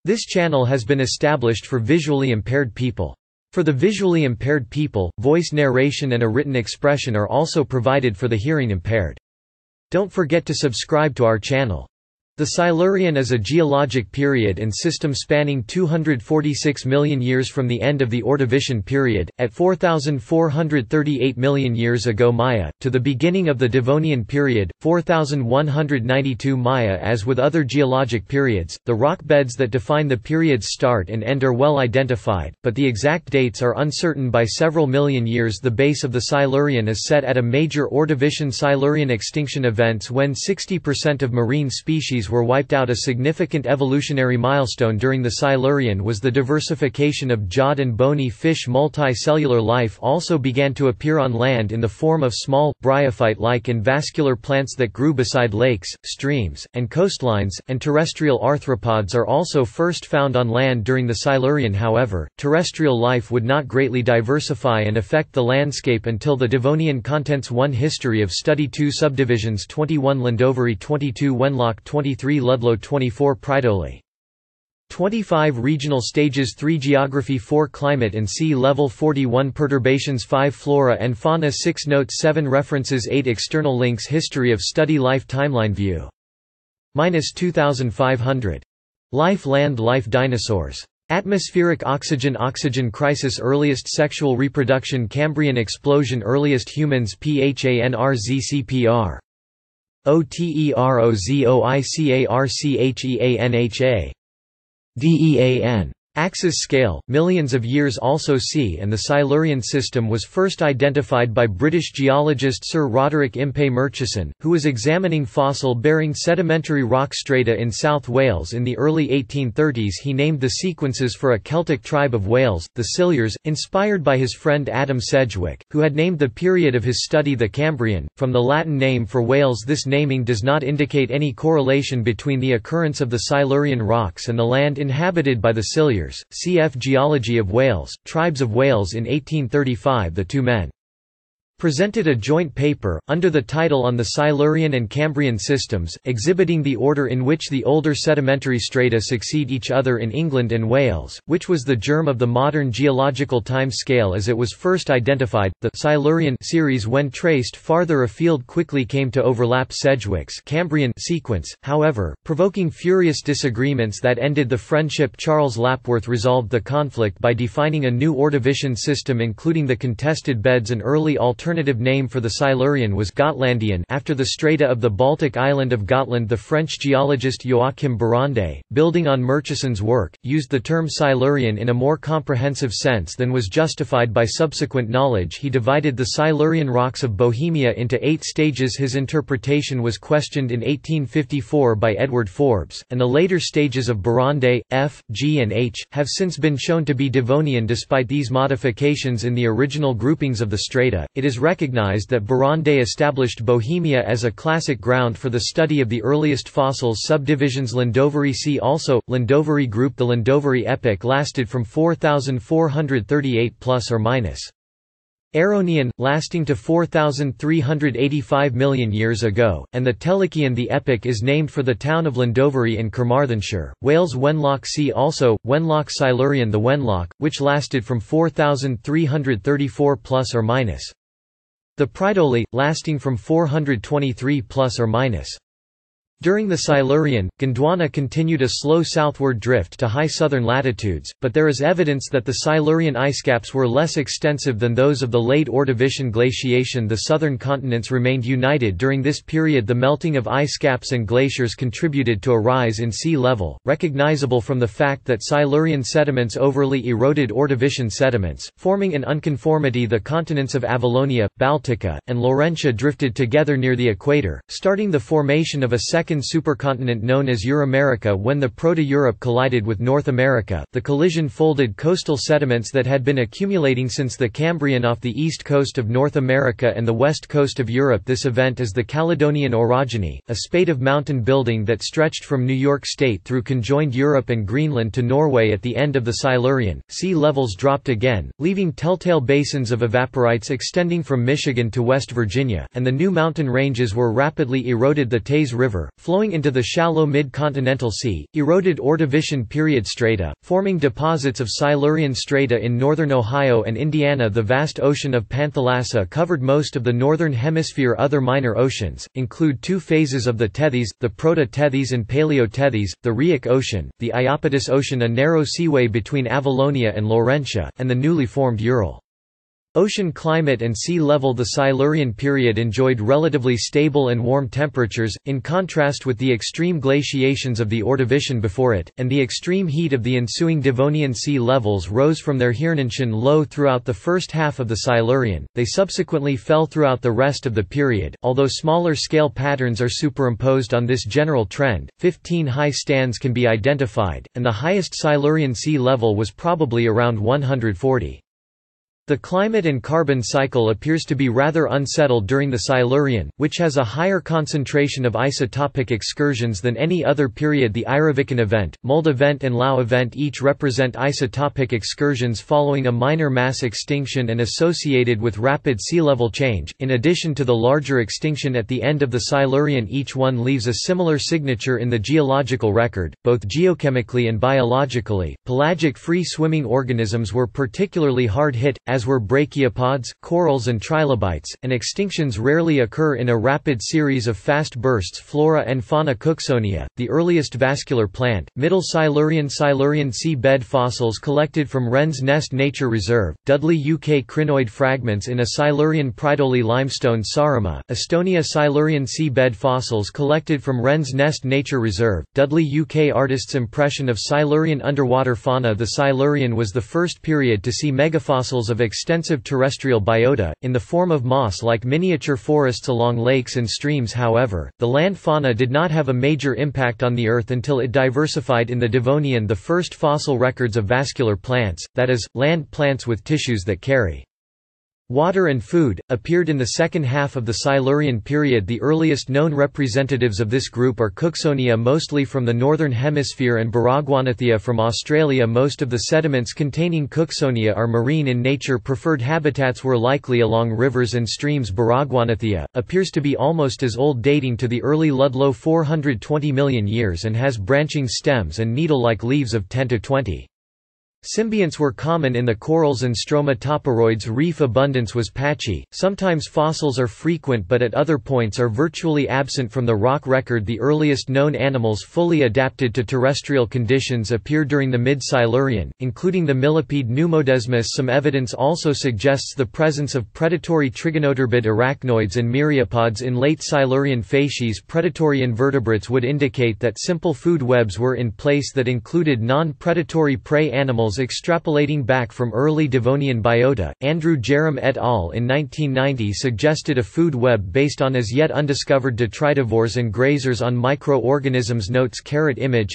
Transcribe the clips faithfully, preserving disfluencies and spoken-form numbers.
This channel has been established for visually impaired people. For the visually impaired people, voice narration and a written expression are also provided for the hearing impaired. Don't forget to subscribe to our channel. The Silurian is a geologic period and system spanning two hundred forty-six million years from the end of the Ordovician period, at four thousand four hundred thirty-eight million years ago Maya, to the beginning of the Devonian period, four thousand one hundred ninety-two Maya. As with other geologic periods, the rock beds that define the period's start and end are well identified, but the exact dates are uncertain by several million years. The base of the Silurian is set at a major Ordovician-Silurian extinction events when sixty percent of marine species were wiped out. A significant evolutionary milestone during the Silurian was the diversification of jawed and bony fish. Multicellular life also began to appear on land in the form of small, bryophyte-like and vascular plants that grew beside lakes, streams, and coastlines, and terrestrial arthropods are also first found on land during the Silurian. However, terrestrial life would not greatly diversify and affect the landscape until the Devonian. Contents one History of Study two Subdivisions twenty-one Llandovery twenty-two Wenlock twenty-three Ludlow twenty-four Pridoli twenty-five Regional Stages three Geography four Climate and Sea Level forty-one Perturbations five Flora and Fauna six Notes seven References eight External links History of Study Life Timeline View. minus two thousand five hundred. Life Land Life Dinosaurs. Atmospheric Oxygen Oxygen Crisis Earliest Sexual Reproduction Cambrian Explosion Earliest Humans PHANRZCPR OTEROZOICARCHEANHA DEAN Axis scale, millions of years. Also see. And the Silurian system was first identified by British geologist Sir Roderick Impey Murchison, who was examining fossil-bearing sedimentary rock strata in South Wales in the early eighteen thirties. He named the sequences for a Celtic tribe of Wales, the Silures, inspired by his friend Adam Sedgwick, who had named the period of his study the Cambrian, from the Latin name for Wales. This naming does not indicate any correlation between the occurrence of the Silurian rocks and the land inhabited by the Silures. Cf Geology of Wales, Tribes of Wales in eighteen thirty-five. The two men presented a joint paper, under the title On the Silurian and Cambrian Systems, exhibiting the order in which the older sedimentary strata succeed each other in England and Wales, which was the germ of the modern geological time scale as it was first identified. The Silurian series, when traced farther afield, quickly came to overlap Sedgwick's Cambrian sequence, however, provoking furious disagreements that ended the friendship. Charles Lapworth resolved the conflict by defining a new Ordovician system including the contested beds. An early alternative Alternative name for the Silurian was Gotlandian, after the strata of the Baltic island of Gotland. The French geologist Joachim Barrande, building on Murchison's work, used the term Silurian in a more comprehensive sense than was justified by subsequent knowledge. He divided the Silurian rocks of Bohemia into eight stages. His interpretation was questioned in eighteen fifty-four by Edward Forbes, and the later stages of Barrande, F, G and H, have since been shown to be Devonian. Despite these modifications in the original groupings of the strata, it is recognized that Barrande established Bohemia as a classic ground for the study of the earliest fossils. Subdivisions Llandovery. See also Llandovery group. The Llandovery epoch lasted from four thousand four hundred thirty-eight plus or minus Aronian, lasting to four thousand three hundred eighty-five million years ago, and the Telecian. The epoch is named for the town of Llandovery in Carmarthenshire, Wales. Wenlock. See also Wenlock Silurian. The Wenlock, which lasted from four thousand three hundred thirty-four plus or minus the Pridoli, lasting from four hundred twenty-three plus or minus. During the Silurian, Gondwana continued a slow southward drift to high southern latitudes, but there is evidence that the Silurian icecaps were less extensive than those of the late Ordovician glaciation. The southern continents remained united during this period. The melting of icecaps and glaciers contributed to a rise in sea level, recognizable from the fact that Silurian sediments overly eroded Ordovician sediments, forming an unconformity. The continents of Avalonia, Baltica, and Laurentia drifted together near the equator, starting the formation of a second supercontinent known as Euramerica. When the Proto-Europe collided with North America, the collision folded coastal sediments that had been accumulating since the Cambrian off the east coast of North America and the west coast of Europe. This event is the Caledonian Orogeny, a spate of mountain building that stretched from New York State through conjoined Europe and Greenland to Norway. At the end of the Silurian, sea levels dropped again, leaving telltale basins of evaporites extending from Michigan to West Virginia, and the new mountain ranges were rapidly eroded. The Teys River, flowing into the shallow mid-continental sea, eroded Ordovician period strata, forming deposits of Silurian strata in northern Ohio and Indiana. The vast ocean of Panthalassa covered most of the northern hemisphere. Other minor oceans include two phases of the Tethys, the Proto-Tethys and Paleo-Tethys, the Rheic Ocean, the Iapetus Ocean, a narrow seaway between Avalonia and Laurentia, and the newly formed Ural. Ocean climate and sea level. The Silurian period enjoyed relatively stable and warm temperatures, in contrast with the extreme glaciations of the Ordovician before it, and the extreme heat of the ensuing Devonian. Sea levels rose from their Hirnantian low throughout the first half of the Silurian. They subsequently fell throughout the rest of the period, although smaller scale patterns are superimposed on this general trend. Fifteen high stands can be identified, and the highest Silurian sea level was probably around one hundred forty. The climate and carbon cycle appears to be rather unsettled during the Silurian, which has a higher concentration of isotopic excursions than any other period. The Iruvichan event, Mold event and Lau event each represent isotopic excursions following a minor mass extinction and associated with rapid sea level change. In addition to the larger extinction at the end of the Silurian, each one leaves a similar signature in the geological record, both geochemically and biologically. Pelagic free-swimming organisms were particularly hard hit, as as were brachiopods, corals and trilobites, and extinctions rarely occur in a rapid series of fast bursts. Flora and fauna. Cooksonia, the earliest vascular plant, Middle Silurian Silurian sea bed fossils collected from Wren's Nest Nature Reserve, Dudley U K crinoid fragments in a Silurian Pridoli limestone. Saaremaa, Estonia Silurian sea bed fossils collected from Wren's Nest Nature Reserve, Dudley U K artist's impression of Silurian underwater fauna. The Silurian was the first period to see megafossils of extensive terrestrial biota, in the form of moss-like miniature forests along lakes and streams. However, the land fauna did not have a major impact on the Earth until it diversified in the Devonian. The first fossil records of vascular plants, that is, land plants with tissues that carry water and food, appeared in the second half of the Silurian period. The earliest known representatives of this group are Cooksonia, mostly from the northern hemisphere, and Baragwanathia from Australia. Most of the sediments containing Cooksonia are marine in nature. Preferred habitats were likely along rivers and streams. Baragwanathia appears to be almost as old, dating to the early Ludlow four hundred twenty million years, and has branching stems and needle-like leaves of ten to twenty. Symbionts were common in the corals and stromatoporoids. Reef abundance was patchy. Sometimes fossils are frequent, but at other points are virtually absent from the rock record. The earliest known animals fully adapted to terrestrial conditions appear during the mid-Silurian, including the millipede Pneumodesmus. Some evidence also suggests the presence of predatory trigonoturbid arachnoids and myriapods in late Silurian facies. Predatory invertebrates would indicate that simple food webs were in place that included non-predatory prey animals. Extrapolating back from early Devonian biota, Andrew Jerram et al. In nineteen ninety suggested a food web based on as yet undiscovered detritivores and grazers on microorganisms. Notes. Carrot image,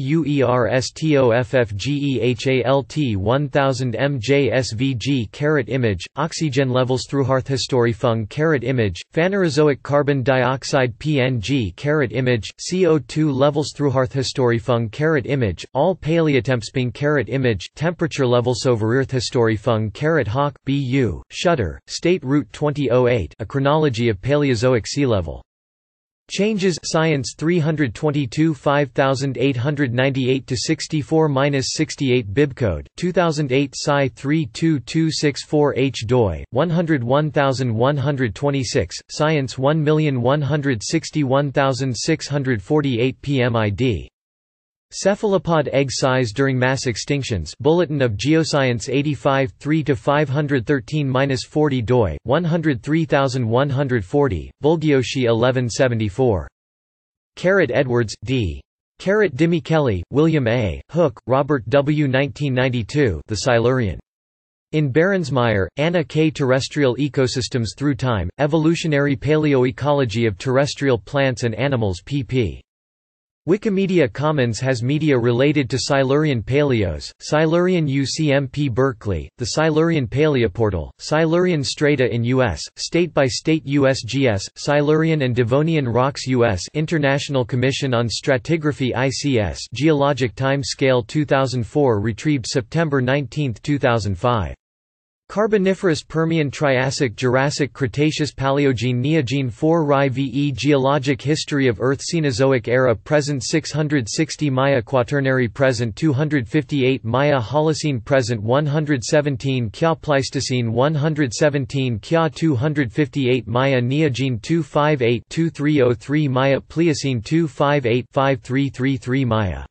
SAUERSTOFFGEHALT one thousand M J S V G. Carrot image, oxygen levels through Hearthhistorifung. Carrot image, Phanerozoic carbon dioxide P N G. Carrot image, C O two levels through Hearthhistorifung. Carrot image, all paleotempsping. Carrot image, temperature levels over Earthhistorifung. Carrot hawk, B U, Shutter, State Route twenty oh eight, A Chronology of Paleozoic Sea Level Changes. Science three twenty-two five eight ninety-eight to sixty-four to sixty-eight. Bibcode two thousand eight Sci three two two six four H doi one oh one one two six. Science one one six one six four eight P M I D. Cephalopod egg size during mass extinctions. Bulletin of Geoscience eighty-five three to five thirteen to forty doi one oh three one forty. Bulgioshi eleven seventy-four. Carrot Edwards, D. Carrot Dimicheli, William A. Hook, Robert W. nineteen ninety-two. The Silurian. In Berensmeyer, Anna K. Terrestrial Ecosystems Through Time, Evolutionary Paleoecology of Terrestrial Plants and Animals pp. Wikimedia Commons has media related to Silurian Paleos, Silurian U C M P Berkeley, the Silurian Paleoportal, Silurian Strata in U S, State-by-State U S G S, Silurian and Devonian Rocks U S International Commission on Stratigraphy I C S Geologic Time Scale two thousand four retrieved September nineteenth two thousand five. Carboniferous Permian Triassic Jurassic Cretaceous Paleogene Neogene four R I V E Geologic history of Earth Cenozoic era present six hundred sixty Maya Quaternary present two hundred fifty-eight Maya Holocene present one hundred seventeen Kya Pleistocene one hundred seventeen Kya two hundred fifty-eight Maya Neogene two fifty-eight to twenty-three oh three Maya Pliocene two fifty-eight to fifty-three thirty-three Maya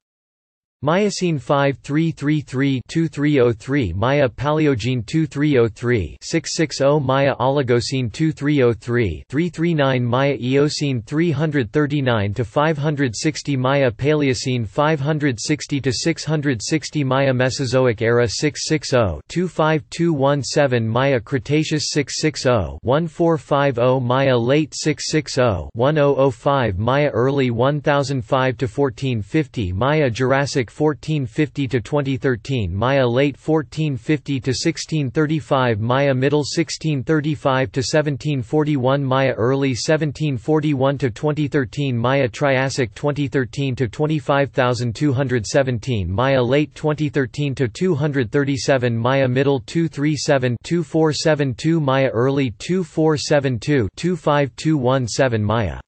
Miocene fifty-three thirty-three to twenty-three oh three Maya Paleogene twenty-three oh three to six sixty Maya Oligocene twenty-three oh three to three thirty-nine Maya Eocene three hundred thirty-nine to five hundred sixty Maya Paleocene five hundred sixty to six hundred sixty Maya Mesozoic era six sixty to fifty-two seventeen Maya Cretaceous six sixty to fourteen fifty Maya Late six sixty to ten five Maya Early one thousand five to fourteen fifty Maya Jurassic fourteen fifty to twenty thirteen Maya Late fourteen fifty to sixteen thirty-five Maya Middle sixteen thirty-five to seventeen forty-one Maya Early seventeen forty-one to twenty thirteen Maya Triassic twenty thirteen to twenty-five thousand two hundred seventeen Maya Late twenty thirteen to two hundred thirty-seven Maya Middle two thirty-seven to twenty-four seventy-two Maya Early twenty-four seventy-two to fifty-two seventeen Maya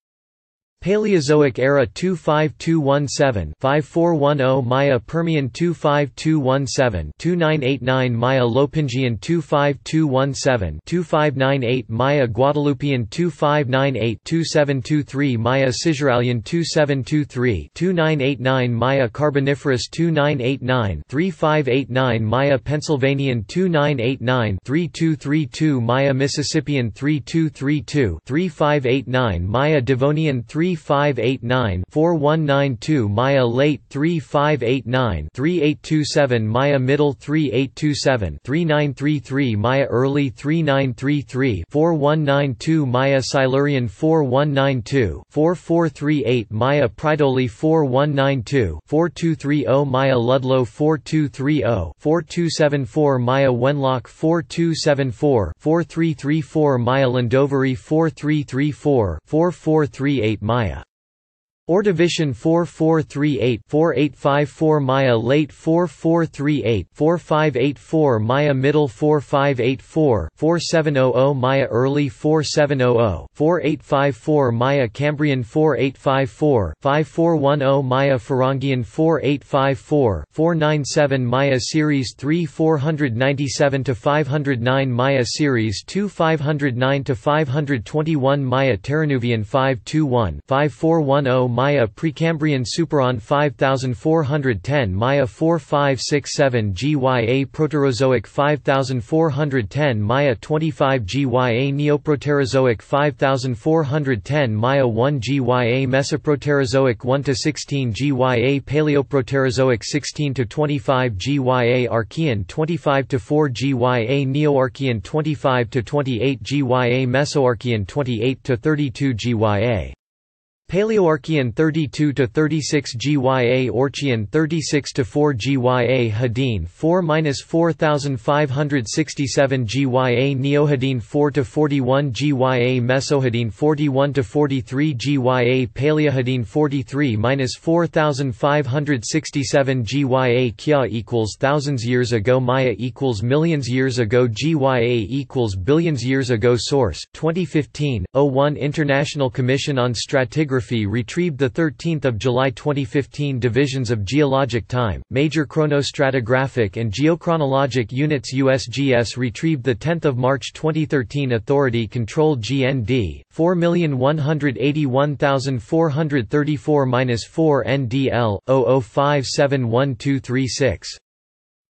Paleozoic era twenty-five two seventeen to fifty-four ten Maya Permian twenty-five two seventeen to twenty-nine eighty-nine Maya Lopingian twenty-five two seventeen to twenty-five ninety-eight Maya Guadalupian twenty-five ninety-eight to twenty-seven twenty-three Maya Cisuralian twenty-seven twenty-three to twenty-nine eighty-nine Maya Carboniferous twenty-nine eighty-nine to thirty-five eighty-nine Maya Pennsylvanian twenty-nine eighty-nine to thirty-two thirty-two Maya Mississippian thirty-two thirty-two to thirty-five eighty-nine Maya Devonian thirty-five eighty-nine to forty-one ninety-two Maya Late thirty-five eighty-nine to thirty-eight twenty-seven Maya Middle thirty-eight twenty-seven to thirty-nine thirty-three Maya Early thirty-nine thirty-three to forty-one ninety-two Maya Silurian forty-one ninety-two to forty-four thirty-eight Maya Pridoli forty-one ninety-two to forty-two thirty Maya Ludlow forty-two thirty to forty-two seventy-four Maya Wenlock forty-two seventy-four to forty-three thirty-four Maya Llandovery forty-three thirty-four to forty-four thirty-eight Maya Ordovician forty-four thirty-eight to forty-eight fifty-four Maya Late forty-four thirty-eight to forty-five eighty-four Maya Middle forty-five eighty-four to forty-seven hundred Maya Early forty-seven hundred to forty-eight fifty-four Maya Cambrian forty-eight fifty-four to fifty-four ten Maya Ferongian forty-eight fifty-four to four ninety-seven Maya Ceres thirty-four ninety-seven to five oh nine Maya Ceres two five oh nine to five twenty-one Maya Terranuvian five twenty-one to fifty-four ten Maya Precambrian Superon five thousand four hundred ten Maya forty-five sixty-seven G Y A Proterozoic five thousand four hundred ten Maya twenty-five G Y A Neoproterozoic five thousand four hundred ten Maya one G Y A Mesoproterozoic one to sixteen G Y A Paleoproterozoic sixteen to twenty-five G Y A Archean twenty-five to four G Y A Neoarchean twenty-five to twenty-eight G Y A Mesoarchean twenty-eight to thirty-two G Y A Paleoarchean thirty-two to thirty-six G Y A Orchian thirty-six to four G Y A Hadine four to four thousand five hundred sixty-seven G Y A Neohadine four to forty-one G Y A Mesohadine forty-one to forty-three G Y A Paleohadine forty-three to four thousand five hundred sixty-seven G Y A Kya equals thousands years ago Maya equals millions years ago G Y A equals billions years ago Source twenty fifteen oh one International Commission on Stratigraphy retrieved the thirteenth of July twenty fifteen Divisions of Geologic Time, Major Chronostratigraphic and Geochronologic Units U S G S retrieved the tenth of March twenty thirteen Authority Controlled G N D four million one hundred eighty-one thousand four hundred thirty-four to four N D L zero zero five seven one two three six